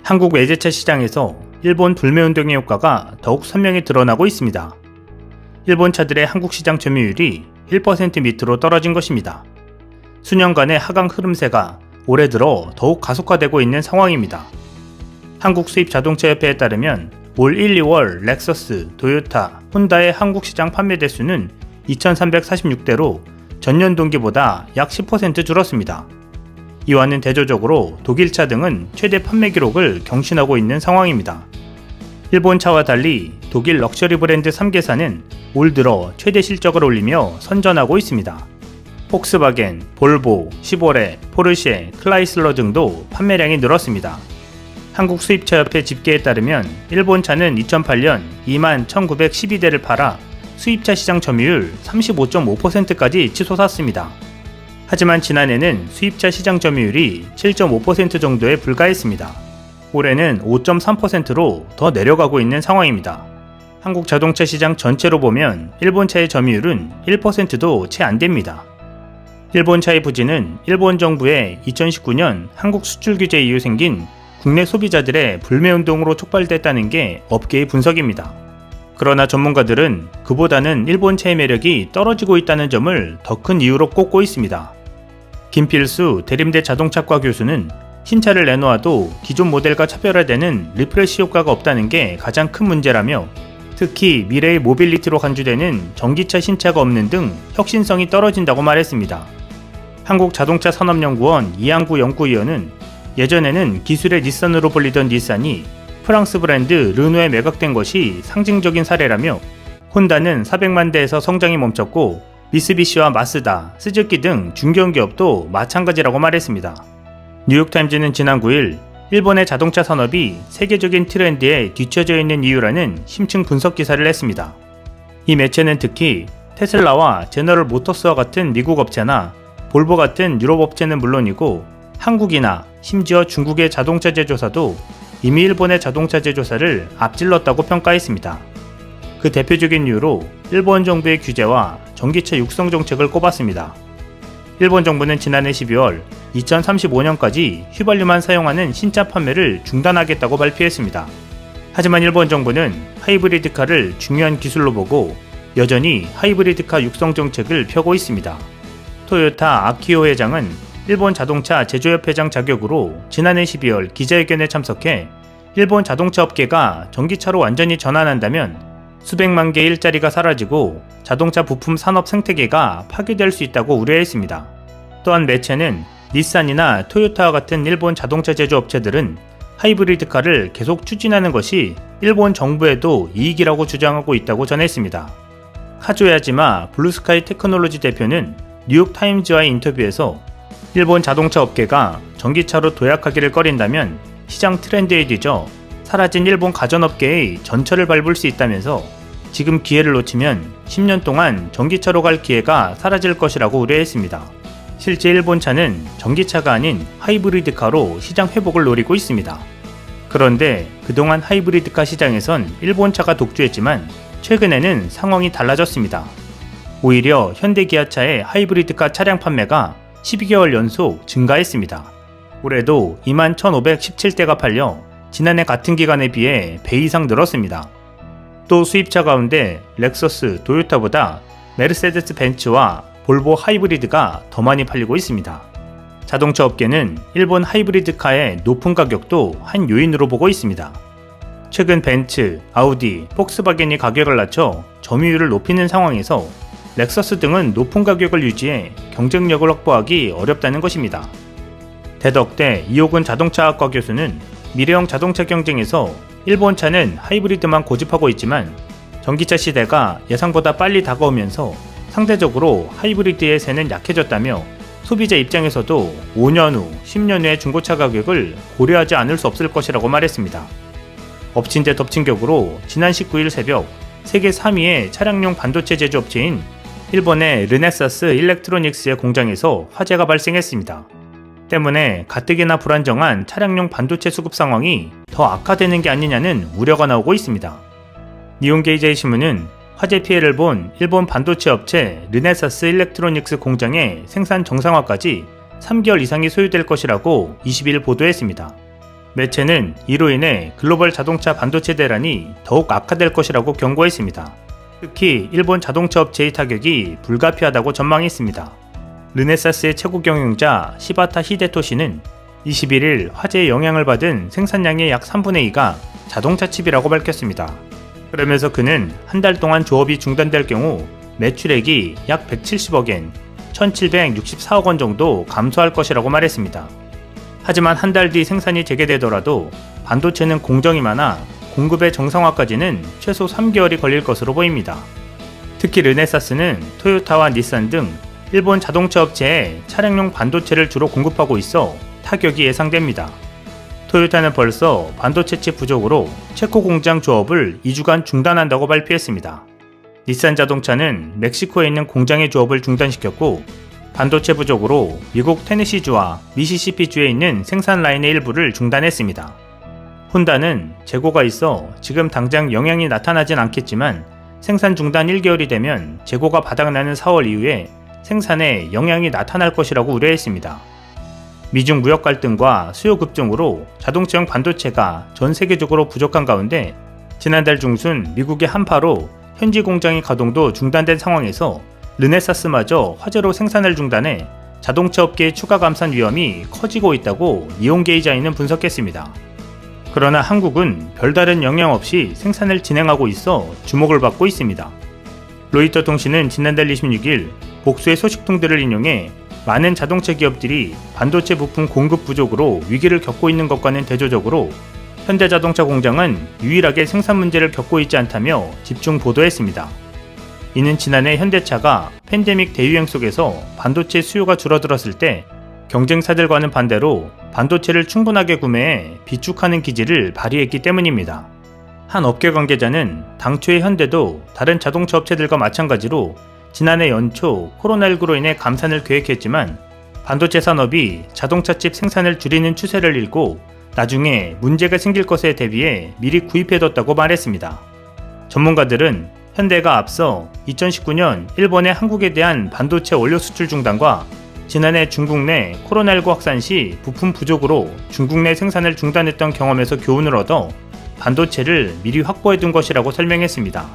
한국 외제차 시장에서 일본 불매운동의 효과가 더욱 선명히 드러나고 있습니다. 일본 차들의 한국 시장 점유율이 1% 밑으로 떨어진 것입니다. 수년간의 하강 흐름세가 올해 들어 더욱 가속화되고 있는 상황입니다. 한국 수입 자동차협회에 따르면 올 1, 2월 렉서스, 도요타, 혼다의 한국 시장 판매 대수는 2,346대로 전년 동기보다 약 10% 줄었습니다. 이와는 대조적으로 독일차 등은 최대 판매 기록을 경신하고 있는 상황입니다. 일본 차와 달리 독일 럭셔리 브랜드 3개사는 올 들어 최대 실적을 올리며 선전하고 있습니다. 폭스바겐, 볼보, 시보레, 포르쉐, 클라이슬러 등도 판매량이 늘었습니다. 한국 수입차협회 집계에 따르면 일본 차는 2008년 21,912대를 팔아 수입차 시장 점유율 35.5%까지 치솟았습니다. 하지만 지난해는 수입차 시장 점유율이 7.5% 정도에 불과했습니다. 올해는 5.3%로 더 내려가고 있는 상황입니다. 한국 자동차 시장 전체로 보면 일본차의 점유율은 1%도 채 안됩니다. 일본차의 부진은 일본 정부의 2019년 한국 수출 규제 이후 생긴 국내 소비자들의 불매운동으로 촉발됐다는 게 업계의 분석입니다. 그러나 전문가들은 그보다는 일본차의 매력이 떨어지고 있다는 점을 더 큰 이유로 꼽고 있습니다. 김필수 대림대 자동차과 교수는 신차를 내놓아도 기존 모델과 차별화되는 리프레시 효과가 없다는 게 가장 큰 문제라며, 특히 미래의 모빌리티로 간주되는 전기차 신차가 없는 등 혁신성이 떨어진다고 말했습니다. 한국자동차산업연구원 이항구 연구위원은 예전에는 기술의 닛산으로 불리던 닛산이 프랑스 브랜드 르노에 매각된 것이 상징적인 사례라며, 혼다는 400만 대에서 성장이 멈췄고 미쓰비시와 마쓰다, 스즈키 등 중견 기업도 마찬가지라고 말했습니다. 뉴욕타임즈는 지난 9일 일본의 자동차 산업이 세계적인 트렌드에 뒤처져 있는 이유라는 심층 분석 기사를 냈습니다. 이 매체는 특히 테슬라와 제너럴 모터스와 같은 미국 업체나 볼보 같은 유럽 업체는 물론이고 한국이나 심지어 중국의 자동차 제조사도 이미 일본의 자동차 제조사를 앞질렀다고 평가했습니다. 그 대표적인 이유로 일본 정부의 규제와 전기차 육성 정책을 꼽았습니다. 일본 정부는 지난해 12월 2035년까지 휘발유만 사용하는 신차 판매를 중단하겠다고 발표했습니다. 하지만 일본 정부는 하이브리드카를 중요한 기술로 보고 여전히 하이브리드카 육성 정책을 펴고 있습니다. 토요타 아키오 회장은 일본 자동차 제조협회장 자격으로 지난해 12월 기자회견에 참석해 일본 자동차 업계가 전기차로 완전히 전환한다면 수백만 개의 일자리가 사라지고 자동차 부품 산업 생태계가 파괴될 수 있다고 우려했습니다. 또한 매체는 닛산이나 토요타와 같은 일본 자동차 제조업체들은 하이브리드카를 계속 추진하는 것이 일본 정부에도 이익이라고 주장하고 있다고 전했습니다. 카조야지마 블루스카이 테크놀로지 대표는 뉴욕타임즈와의 인터뷰에서 일본 자동차 업계가 전기차로 도약하기를 꺼린다면 시장 트렌드에 뒤져 사라진 일본 가전업계의 전철을 밟을 수 있다면서 지금 기회를 놓치면 10년 동안 전기차로 갈 기회가 사라질 것이라고 우려했습니다. 실제 일본차는 전기차가 아닌 하이브리드카로 시장 회복을 노리고 있습니다. 그런데 그동안 하이브리드카 시장에선 일본차가 독주했지만 최근에는 상황이 달라졌습니다. 오히려 현대기아차의 하이브리드카 차량 판매가 12개월 연속 증가했습니다. 올해도 21,517대가 팔려 지난해 같은 기간에 비해 배 이상 늘었습니다. 또 수입차 가운데 렉서스, 도요타보다 메르세데스 벤츠와 볼보 하이브리드가 더 많이 팔리고 있습니다. 자동차 업계는 일본 하이브리드카의 높은 가격도 한 요인으로 보고 있습니다. 최근 벤츠, 아우디, 폭스바겐이 가격을 낮춰 점유율을 높이는 상황에서 렉서스 등은 높은 가격을 유지해 경쟁력을 확보하기 어렵다는 것입니다. 대덕대 이호근 자동차학과 교수는 미래형 자동차 경쟁에서 일본차는 하이브리드만 고집하고 있지만 전기차 시대가 예상보다 빨리 다가오면서 상대적으로 하이브리드의 세는 약해졌다며 소비자 입장에서도 5년 후, 10년 후의 중고차 가격을 고려하지 않을 수 없을 것이라고 말했습니다. 엎친 데 덮친 격으로 지난 19일 새벽 세계 3위의 차량용 반도체 제조업체인 일본의 르네사스 일렉트로닉스의 공장에서 화재가 발생했습니다. 때문에 가뜩이나 불안정한 차량용 반도체 수급 상황이 더 악화되는 게 아니냐는 우려가 나오고 있습니다. 니혼게이제이 신문은 화재 피해를 본 일본 반도체 업체 르네사스 일렉트로닉스 공장의 생산 정상화까지 3개월 이상이 소요될 것이라고 20일 보도했습니다. 매체는 이로 인해 글로벌 자동차 반도체 대란이 더욱 악화될 것이라고 경고했습니다. 특히 일본 자동차 업체의 타격이 불가피하다고 전망했습니다. 르네사스의 최고 경영자 시바타 히데토시는 21일 화재의 영향을 받은 생산량의 약 3분의 2가 자동차 칩이라고 밝혔습니다. 그러면서 그는 한 달 동안 조업이 중단될 경우 매출액이 약 170억엔, 1764억 원 정도 감소할 것이라고 말했습니다. 하지만 한 달 뒤 생산이 재개되더라도 반도체는 공정이 많아 공급의 정상화까지는 최소 3개월이 걸릴 것으로 보입니다. 특히 르네사스는 토요타와 닛산 등 일본 자동차 업체에 차량용 반도체를 주로 공급하고 있어 타격이 예상됩니다. 토요타는 벌써 반도체 칩 부족으로 체코 공장 조업을 2주간 중단한다고 발표했습니다. 닛산 자동차는 멕시코에 있는 공장의 조업을 중단시켰고 반도체 부족으로 미국 테네시주와 미시시피주에 있는 생산 라인의 일부를 중단했습니다. 혼다는 재고가 있어 지금 당장 영향이 나타나진 않겠지만 생산 중단 1개월이 되면 재고가 바닥나는 4월 이후에 생산에 영향이 나타날 것이라고 우려했습니다. 미중 무역 갈등과 수요 급증으로 자동차용 반도체가 전 세계적으로 부족한 가운데 지난달 중순 미국의 한파로 현지 공장의 가동도 중단된 상황에서 르네사스마저 화재로 생산을 중단해 자동차 업계의 추가 감산 위험이 커지고 있다고 니혼게이자이는 분석했습니다. 그러나 한국은 별다른 영향 없이 생산을 진행하고 있어 주목을 받고 있습니다. 로이터 통신은 지난달 26일 복수의 소식통들을 인용해 많은 자동차 기업들이 반도체 부품 공급 부족으로 위기를 겪고 있는 것과는 대조적으로 현대자동차 공장은 유일하게 생산 문제를 겪고 있지 않다며 집중 보도했습니다. 이는 지난해 현대차가 팬데믹 대유행 속에서 반도체 수요가 줄어들었을 때 경쟁사들과는 반대로 반도체를 충분하게 구매해 비축하는 기질을 발휘했기 때문입니다. 한 업계 관계자는 당초에 현대도 다른 자동차 업체들과 마찬가지로 지난해 연초 코로나19로 인해 감산을 계획했지만 반도체 산업이 자동차 칩 생산을 줄이는 추세를 읽고 나중에 문제가 생길 것에 대비해 미리 구입해뒀다고 말했습니다. 전문가들은 현대가 앞서 2019년 일본의 한국에 대한 반도체 원료 수출 중단과 지난해 중국 내 코로나19 확산 시 부품 부족으로 중국 내 생산을 중단했던 경험에서 교훈을 얻어 반도체를 미리 확보해둔 것이라고 설명했습니다.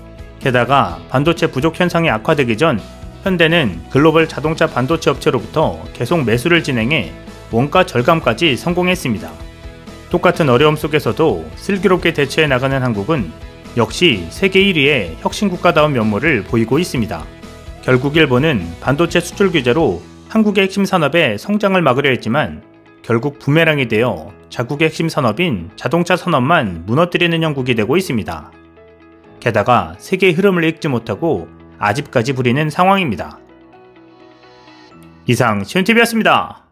게다가 반도체 부족 현상이 악화되기 전 현대는 글로벌 자동차 반도체 업체로부터 계속 매수를 진행해 원가 절감까지 성공했습니다. 똑같은 어려움 속에서도 슬기롭게 대처해 나가는 한국은 역시 세계 1위의 혁신국가다운 면모를 보이고 있습니다. 결국 일본은 반도체 수출 규제로 한국의 핵심 산업의 성장을 막으려 했지만 결국 부메랑이 되어 자국의 핵심 산업인 자동차 산업만 무너뜨리는 형국이 되고 있습니다. 게다가 세계의 흐름을 읽지 못하고 아집까지 부리는 상황입니다. 이상 시온TV였습니다.